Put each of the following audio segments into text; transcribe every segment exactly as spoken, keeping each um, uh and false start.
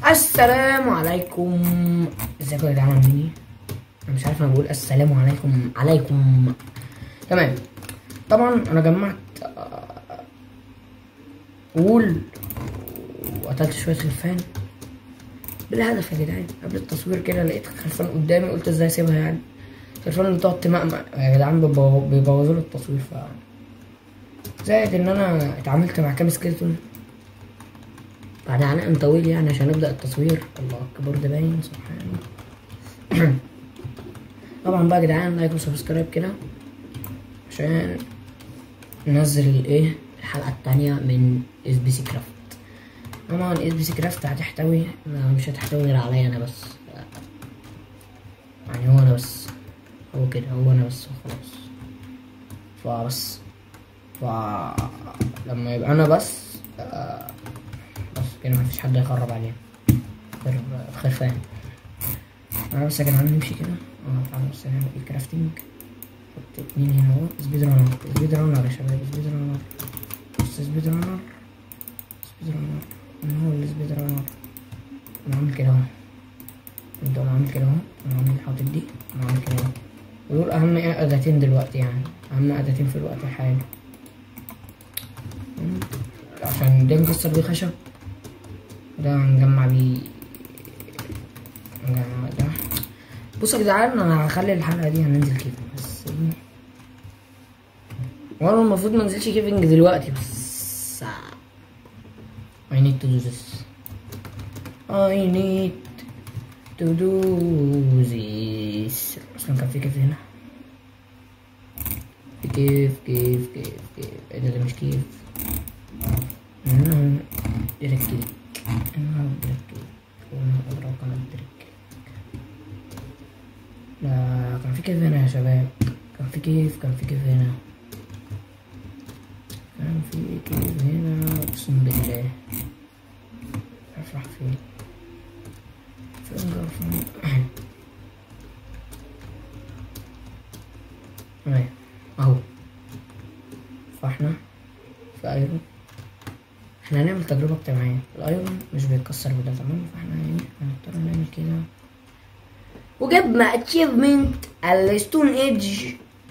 السلام عليكم. ازيكم يا جدعان عاملين ايه؟ انا مش عارف انا بقول السلام عليكم عليكم. تمام. طبعا انا جمعت وول وقتلت شويه خرفان بالهدف يا جدعان. قبل التصوير كده لقيت خرفان قدامي، قلت ازاي اسيبها يعني. الخرفان اللي بتقعد تمقمق يا جدعان بيبوظوا لي التصوير. ف زائد ان انا اتعاملت مع كام سكيلتون بعد عناء طويل يعني عشان نبدأ التصوير. الله اكبر ده باين سبحان. طبعا بقى يا جدعان لايك وسبسكرايب كده عشان ننزل الايه الحلقة التانية من اس بي سي كرافت. طبعا اس بي سي كرافت هتحتوي، مش هتحتوي غير عليا انا بس، يعني هو انا بس، هو كده هو انا بس وخلاص. فبس فلما يبقى انا بس بس كده مفيش حد يقرب علينا غير خرفان. انا بس يا جدعان نمشي كده. اه تعالوا بس نعمل ايه كرافتنج. حط اتنين هنا اهو. سبيد رانر سبيد رانر يا شباب، سبيد رانر. بص سبيد رانر سبيد رانر انا هو اللي سبيد رانر. انا عامل كده اهو، انت انا عامل كده اهو، انا عامل حاطط دي، انا عامل كده اهو. ودول اهم اداتين دلوقتي، يعني اهم اداتين في الوقت الحالي عشان ده نكسر بيه خشب، ده نجمع بيه ده. بصوا يا جدعان انا هخلي الحلقه دي هننزل كيف بس، وانا المفروض ما انزلش كيفنج دلوقتي بس I need to do this I need to do this. اصلا كان في كيف هنا، في كيف كيف كيف كيف ايه ده؟ مش كيف هنا ديريك كيك هنا ديريك كيك هنا اضرب قناة ديريك كيك. لا كان في كيف هنا يا شباب، كان في كيف كان في كيف هنا كان في كيف هنا اقسم بالله. عارف راح فين فين جرفان. اهي اهو. فاحنا في ايرون، احنا هنعمل تجربة اجتماعية. الايرون مش بيتكسر بده تمام، فاحنا يعني هنضطر نعمل كده. وجبنا اتشيفمنت الستون ايدج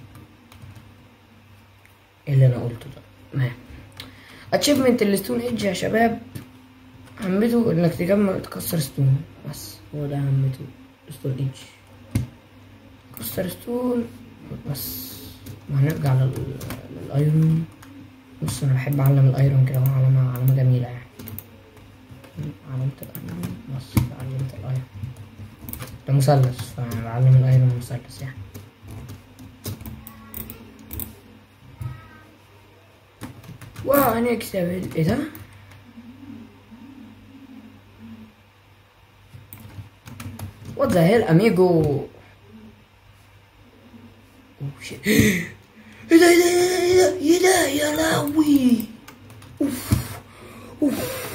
اللي انا قلته ده. تمام. اتشيفمنت الستون ايدج يا شباب همته انك تجمع تكسر ستون، بس هو ده همته. ستون ايدج كسر ستون بس. وهنرجع لل... للايرون. بص انا بحب اعلم الايرون كده، هو علامة علامة جميلة يعني. علامة الايرون بص علامة الايرون ده مثلث، فانا بعلم الايرون مثلث يعني. وهنكسب ايه ده؟ What the hell amigo. Oh shit. ايه ده ايه ده ايه ده ايه ده يا لهوي. اوف اوف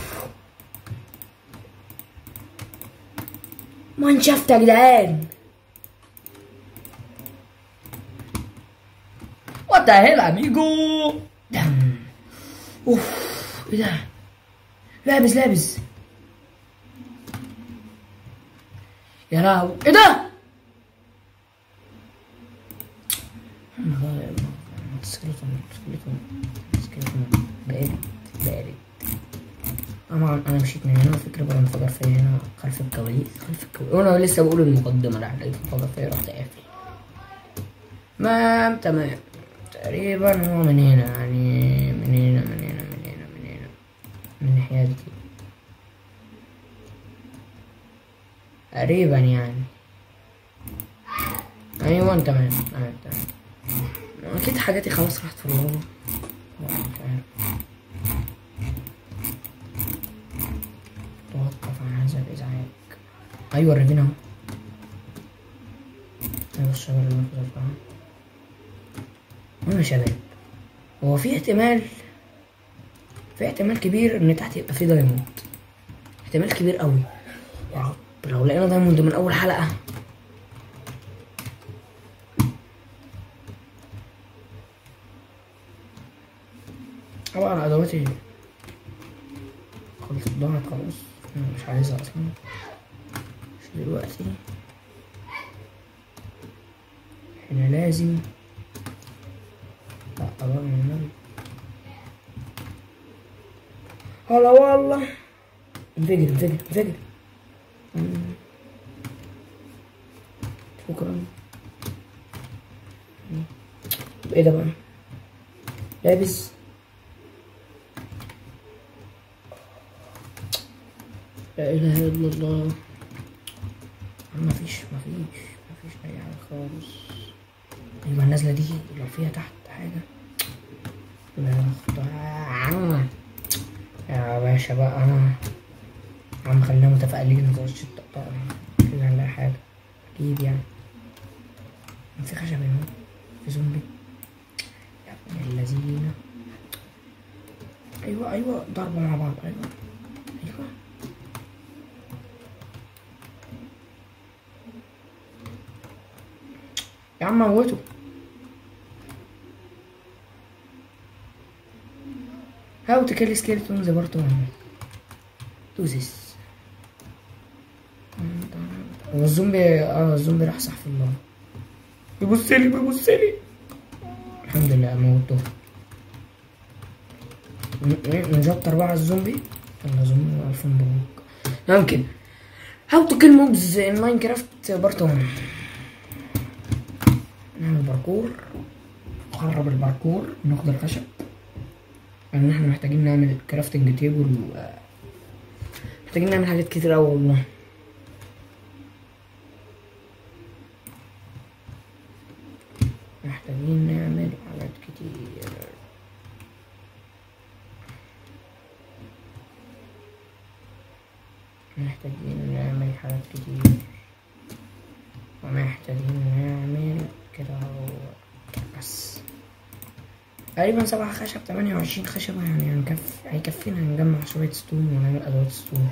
ما شفت يا جدعان. What the hell amigo. دم. اوف ايه ده؟ لابس لابس يا لهوي. ايه ده؟ سكيلتون سكيلتون سكيلتون بارد بارد. طبعا انا مشيت من هنا، فكرة بقى انفجر فيا هنا خلف الكواليس خلف الكواليس وانا لسه بقول المقدمة. لا لقيت انفجر فيا رحت قافل. تمام تمام. تقريبا هو من هنا يعني، من هنا من هنا من هنا من هنا من الناحية دي تقريبا يعني. ايوه تمام تمام تمام. اكيد حاجاتي خلاص راحت في اللغة. توقف عن هذا الازعاج. ايوه الرجينا اهو. ايوه الشجرة اللي انا فضلتها. المهم يا شباب، هو في احتمال في احتمال كبير ان تحت يبقى في دايموند. احتمال كبير قوي. يا رب لو لقينا دايموند من اول حلقة. طبعا ادواتي خلصت ضاعت خلاص، أنا مش عايزها اصلا، مش دلوقتي. احنا لازم، لا بقى من النبي. هلا والله، انفجر انفجر انفجر. شكرا. ايه ده بقى؟ لابس. لا اله الا الله. مفيش مفيش مفيش اي حاجة خالص. ايوه النازلة دي لو فيها تحت حاجة. لا اخطا يا باشا بقى. عم خلينا متفائلين، متقولش الطقطقة كده هنلاقي حاجة اكيد يعني. في خشب هنا، في زومبي يا ابن اللذينة. ايوه ايوه ضربة مع بعض. ايوه ايوه يا عم موته. How to kill skeletons part one. Do this. والزومبي اه الزومبي راح صح في الله. بيبصلي بيبصلي. الحمد لله موته. نجبت أربعة الزومبي. يلا زومبي ألف مبروك. ممكن How to kill mobs in Minecraft part one. نعمل باركور، نخرب الباركور، ناخد الخشب، لأن احنا محتاجين نعمل كرافتنج تيبل و محتاجين نعمل حاجات كتير أوي والله. محتاجين نعمل حاجات كتير. محتاجين نعمل حاجات كتير ومحتاجين نعمل كده اهو بس. تقريبا سبعة خشب، تمانية وعشرين خشبة يعني هنكفي، هيكفينا نجمع شوية ستون ونعمل أدوات ستون.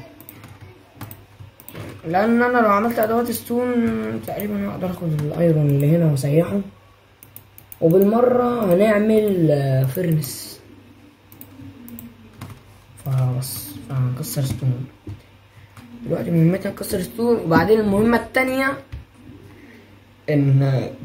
لأن أنا لو عملت أدوات ستون تقريبا هقدر أخد الأيرون اللي هنا وأسيحه، وبالمرة هنعمل فرنس. فبس فهنكسر ستون دلوقتي. مهمتنا نكسر ستون، وبعدين المهمة التانية ان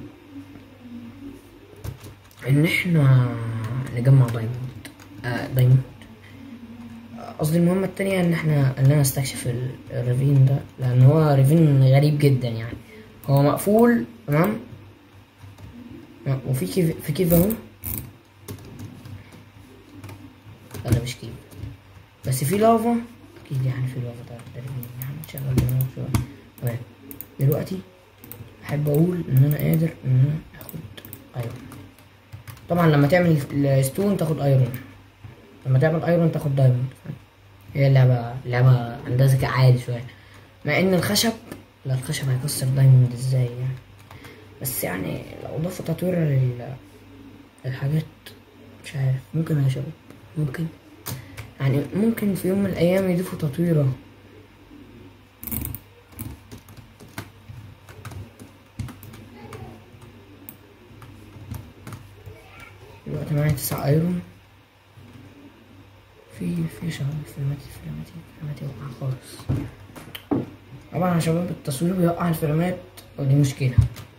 ان احنا نجمع دايموند. آه دايموند قصدي. المهمة التانية ان احنا ان انا استكشف الريفين ده، لان هو ريفين غريب جدا يعني. هو مقفول تمام، وفي كيف في كيف اهو. لا مش كيف، بس في لافا اكيد يعني. في لافا ده ريفين يعني. نشغل دماغنا شوية. تمام دلوقتي احب اقول ان انا قادر ان انا اخد ايرون. طبعا لما تعمل الستون تاخد ايرون، لما تعمل ايرون تاخد دايموند. هي اللعبة لعبة عندها ذكاء عالي شوية. مع ان الخشب، لا الخشب هيكسر دايموند ازاي يعني. بس يعني لو ضافوا تطوير لل... للحاجات مش عارف. ممكن يا شباب ممكن يعني ممكن في يوم من الايام يضيفوا تطويرة. دلوقتي معايا تسعة ايرون. في في شغل الفريماتي الفريماتي الفريماتي وقع خالص. طبعا يا شباب التصوير بيوقع الفريمات ودي مشكلة.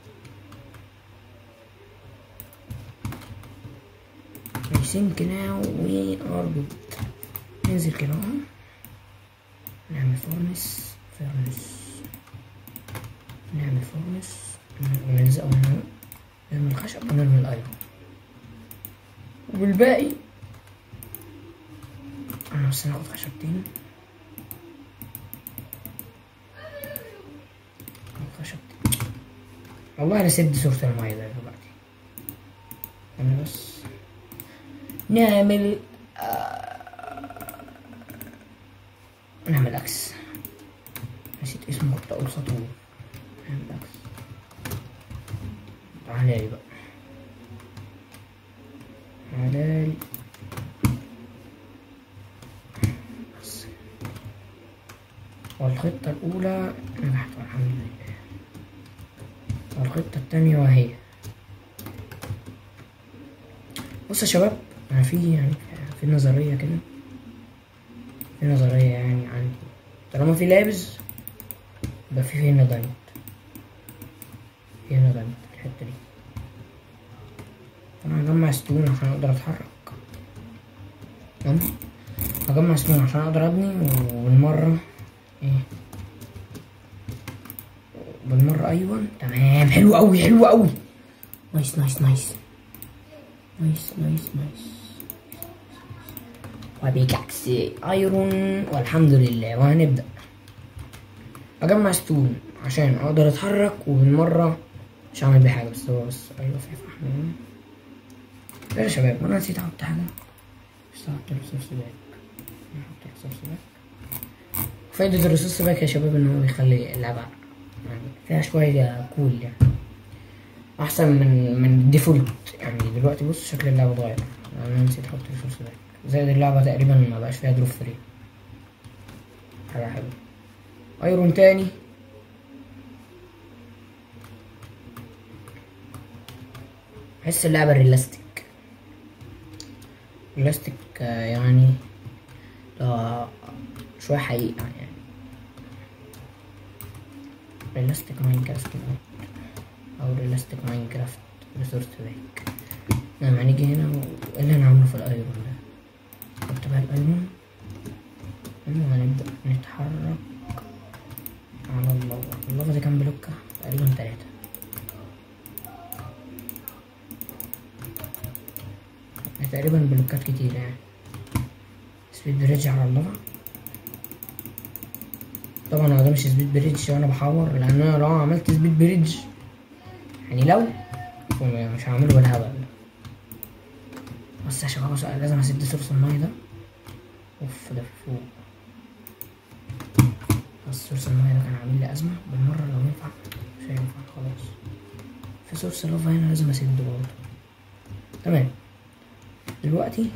سينك ناو وي ار جود. ننزل كده اهو، نعمل فورنس فورنس نعمل فورنس ونلزقه هنا، نرمي الخشب ونرمي الايرون، والباقي انا بس هاخد خشبتين. خشبتين والله انا سبت صورة المايه ده دلوقتي. انا بس نعمل آه... نعمل اكس. نسيت اسمه، كنت اقول سطور. نعمل اكس. تعالالي بقى تعالالي بس. والخطة الأولى نجحت والحمد لله، والخطة التانية وهي بص يا شباب. أنا في يعني في نظرية كده، في نظرية يعني عندي طالما في لابس يبقى في هنا دايموند، في هنا دايموند في الحتة دي. انا هجمع ستون عشان اقدر اتحرك. تمام، هجمع ستون عشان اقدر ابني، وبالمرة ايه بالمرة ايوه تمام. حلو اوي حلو اوي. نايس نايس نايس نايس نايس نايس. وبيكاكس ايرون والحمد لله. وهنبدأ اجمع ستون عشان اقدر اتحرك، وبالمرة مش هعمل بيه حاجة. بس هو بس ايوه في فحم هنا. ايه يا شباب، وانا نسيت احط حاجة. بس هحط الريسورس باك. هحط الريسورس باك. فايدة الريسورس باك يا شباب ان هو بيخلي اللعبة يعني فيها شوية كول، يعني احسن من من الديفولت. يعني دلوقتي بص شكل اللعبة اتغير. انا نسيت احط ريسورس باك. زائد اللعبة تقريبا ما بقاش فيها دروب فري. حاجة حلوة. ايرون تاني. بحس اللعبة ريلاستيك ريلاستيك يعني لا شوية حقيقة، يعني ريلاستيك ماينكرافت او ريلاستيك ماينكرافت ريسورس باك. لما نيجي هنا وايه اللي هنعمله في الايرون ده؟ نحط بقى الايرون وهنبدأ نتحرك على اللافا. اللافا دي كام بلوكة؟ تقريبا تلاتة. تقريبا بلوكات كتير يعني. سبيد بريدج على اللافا. طبعا هو ده مش سبيد بريدج وانا بحور، لان انا لو عملت سبيد بريدج يعني لو مش هعمله بالهبل. بس يا شباب لازم اسد سورس المايه ده. اوف ده فوق. بس سورس المايه ده كان عامل لي ازمه بالمره. لو ينفع مش هينفع خلاص. في سورس لافا هنا لازم اسده برضه. تمام. دلوقتي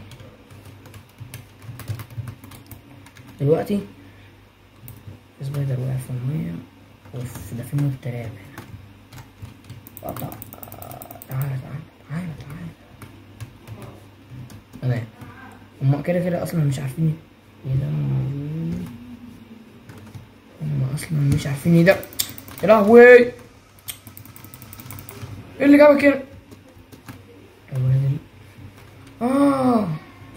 دلوقتي سبايدر وقع في المية. اوف ده في موت تراب هنا. قطع. تعالى تعالى تعالى تعالى. تمام. هما كده كده اصلا مش عارفين ايه ده موجود. هما اصلا مش عارفين ايه ده. يا لهوي ايه اللي جابك هنا؟ اه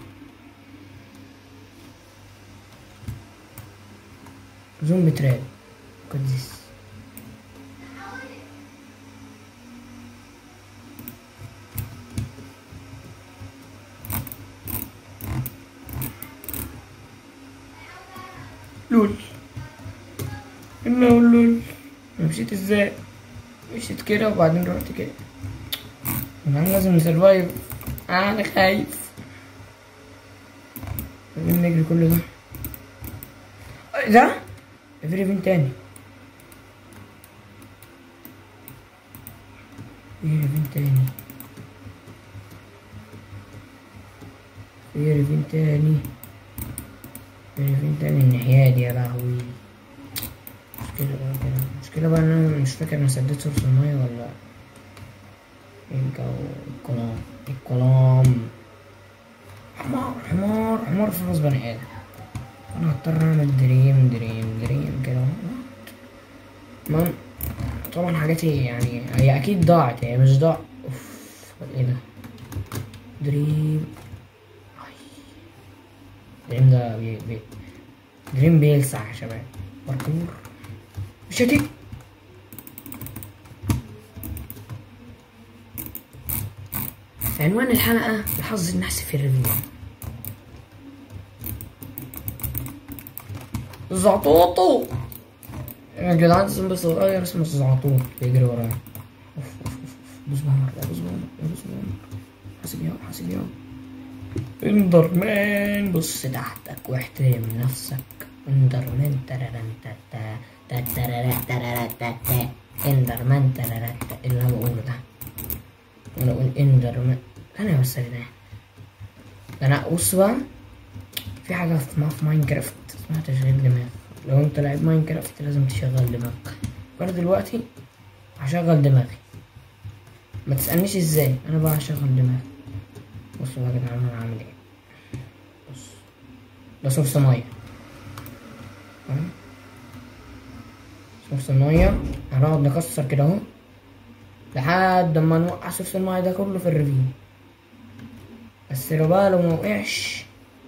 زومبي تراب قديس. لول انه لول. مشيت ازاي؟ مشيت كده وبعدين رحت كده. انا لازم نسرفايف. انا خايف. لازم نجري كل ده. ده في ريفين تاني. في ريفين تاني. في ريفين تاني. في ريفين تاني الناحية دي. يا لهوي. مشكلة بقى كده. مشكلة بقى ان انا مش فاكر انا سديت سورس المية ولا ايه. الجو الكلام الكلام حمار حمار حمار في راس بني ادم. انا هضطر اعمل دريم دريم دريم كده. المهم طبعا حاجاتي يعني هي اكيد ضاعت، هي مش ضاع. اوف ايه ده؟ دريم دريم ده بي بي دريم بيلسع يا شباب. باركور مش هتيجي. عنوان الحلقة الحظ النحس في الريفيو. زعطوطو يا جدعان. زومبي صغير اسمه زعطوط بيجري ورايا. اوف اوف اوف. دوس بهمر يا دوس بهمر يا دوس بهمر. حاسب يا حاسب يا اندر مان. بص تحتك واحترم نفسك. اندر مان ترارن تاتا تاترارا ترارا تاتا. اندر مان ترارا تاتا. اللي انا بقوله ده وانا اقول اندر مان. انا بس يا جدعان انا بص بقى. في حاجة اسمها في ماينكرافت اسمها تشغيل دماغ. لو انت لاعب ماينكرافت لازم تشغل دماغك. فانا دلوقتي هشغل دماغي. ما تسألنيش ازاي، انا بقى هشغل دماغي. بصوا يا جدعان انا عامل ايه. بص ده سورس مية. نص المية هنقعد نكسر كده اهو لحد ما نوقع صفر المية ده كله في الريفين. بس لو بقى لو موقعش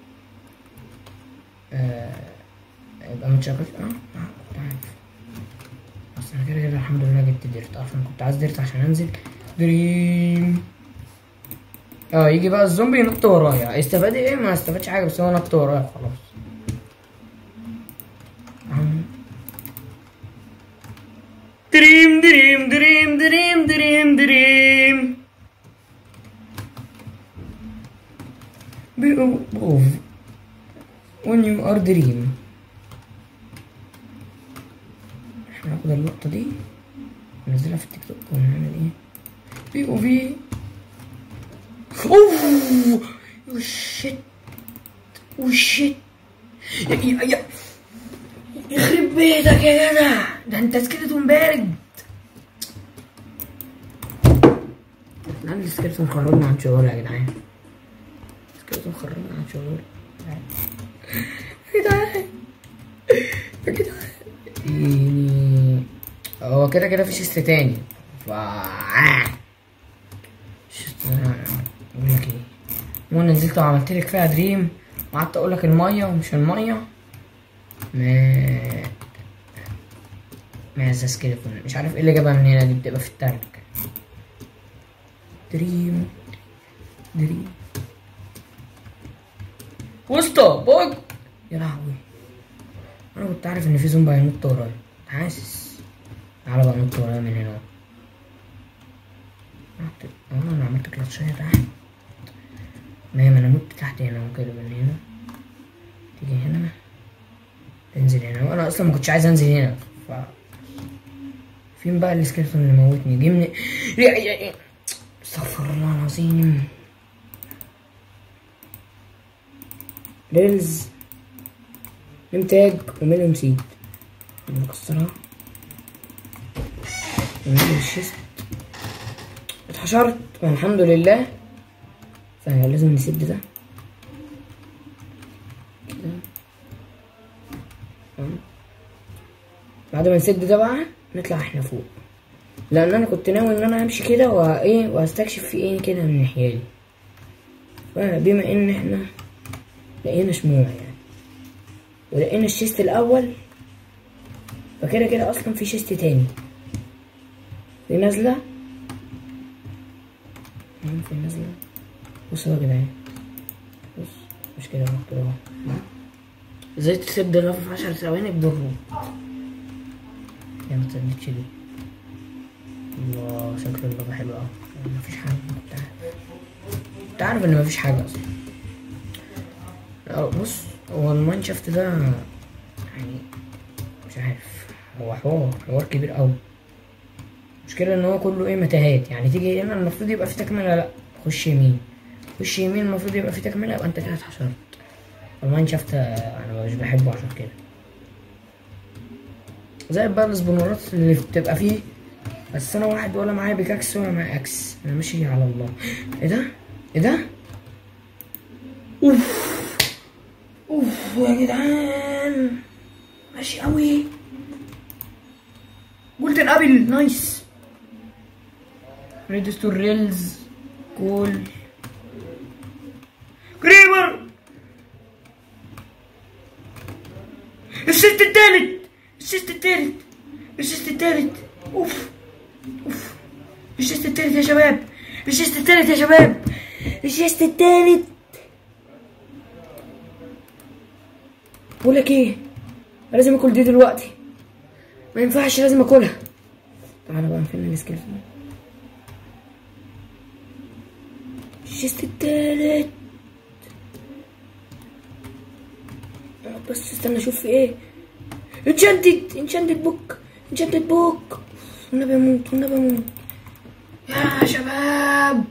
آه يبقى متشغل. اه اه كنت عارف. بس انا كده كده الحمد لله جبت ديرت. اصلا كنت عايز ديرت عشان انزل دريم. اه يجي بقى الزومبي ينط ورايا. استفاد ايه؟ ما استفادش حاجه، بس هو نط ورايا خلاص. دريم دريم دريم دريم دريم دريم بوف when you are dream. احنا هناخد اللقطة دي ننزلها في التيك توك ونعمل ايه بي او في. اوه وشيت وشيت يا يخرب بيتك يا جدع، ده انت سكيلتون بارد. نعمل السكيلتون خرجنا عن شغل يا جدعان. سكيلتون خرجنا عن شغل يا جدعان يا جدعان. يعني هو كده كده في شيست تاني. ف شيست اقول لك ايه، وانا نزلت وعملت لك فيها دريم وقعدت اقول لك الميه ومش الميه. ما ما ذا سكيلتون مش عارف ايه اللي جابها من هنا، دي بتبقى في التلج. دريم دريم وسطى بوج يا لهوي. انا كنت عارف ان في زومبي هينط ورايا، حاسس. تعالى بقى نط ورايا من هنا. اه انا عملت كلاتشايه تحت. ما انا مت تحت هنا وكده من هنا. تيجي هنا تنزل هنا، وانا اصلا ما كنتش عايز انزل هنا. ف فين بقى السكيلتون اللي موتني؟ جه من استغفر الله العظيم. ريلز انتاج ومليون سيد نكسرها ونجيب الشيست. اتحشرت والحمد لله. فلازم نسد ده كده. بعد ما نسد ده بقى نطلع احنا فوق، لان انا كنت ناوي ان انا امشي كده وايه واستكشف في ايه كده من الناحيه دي. فبما ان احنا لقينا شموع يعني ولقينا الشيست الاول، فكده كده اصلا في شيست تاني. في نازله في نازله. بصوا يا جدعان، بص مش كده كده اهو. ازاي تسد الرف في عشر ثواني بدون يا ما تصدقش دي. الله شكل اللعبة حلو اوي. مفيش حاجة، كنت عارف كنت عارف ان مفيش حاجة اصلا. بص هو الماينشافت ده يعني مش عارف، هو حوار حوار كبير اوي. المشكلة ان هو كله ايه متاهات. يعني تيجي هنا المفروض يبقى في تكملة، لا خش يمين خش يمين المفروض يبقى في تكملة، يبقى انت كده اتحشرت. الماينشافت انا مش بحبه عشان كده. زي بقى السبونرات اللي بتبقى فيه، بس انا واحد ولا معايا بيكاكس ولا معايا اكس، انا ماشي على الله. ايه ده ايه ده اوف اوف يا جدعان ماشي قوي. جولدن ابل نايس. ريدستور ريلز كول كريمر. الشيست التالت الشيست التالت الشيست التالت اوف اوف الشيست التالت يا شباب الشيست التالت يا شباب الشيست التالت. بقولك ايه، لازم اكل دي دلوقتي، ما ينفعش، لازم اكلها. تعالى بقى فين السكيلتون. الشيست التالت. بس استنى اشوف في ايه. انشنتد انشنتد بوك انشنتد بوك. والنبي اموت والنبي اموت يا شباب.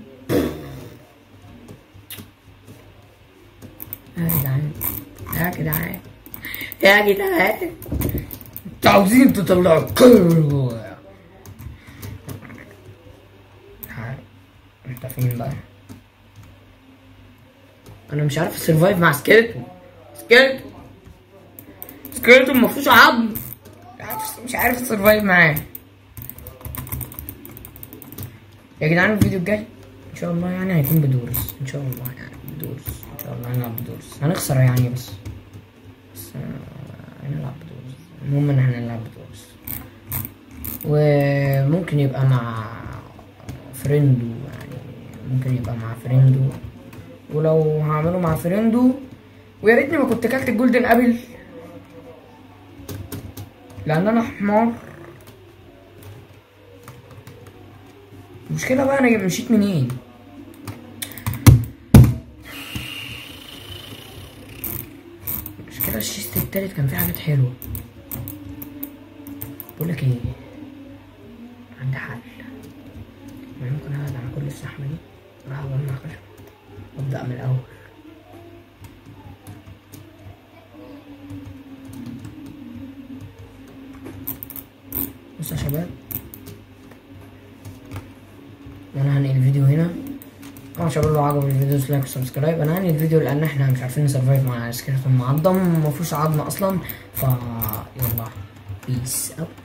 يا جدعان يا جدعان يا جدعان انتوا عاوزين تطلعوا كل جوه. انت فين بقى؟ انا مش عارف اسرفايف مع سكيلتون. سكيلتون سكيلتون مفيهوش عظم. عارف مش عارف اسرفايف معاه. يا جدعان الفيديو الجاي ان شاء الله يعني هيكون بدورس، ان شاء الله يعني بدورس، ان شاء الله هنلعب بدورس، هنخسر يعني بس بس آه، هنلعب بدورس. المهم ان احنا نلعب بدورس، وممكن يبقى مع فريندو، يعني ممكن يبقى مع فريندو، ولو هعمله مع فريندو ويا ريتني ما كنت كلت الجولدن ابل لان انا حمار. المشكلة بقى انا مشيت منين؟ المشكلة الشيست التالت كان فيه حاجات حلوة. بقولك ايه، عندي حل. انا ممكن ابعد عن كل الزحمة دي واروح اجمع خشب وابدأ من الاول. بصوا يا شباب، انا هنقل الفيديو هنا. طبعا شباب لو عجبكم الفيديو لايك وسبسكرايب. انا هنقل الفيديو لان احنا مش عارفين نسرفايف مع سكيلتون معضم مفيهوش عظم اصلا. ف يلا بيس اوت.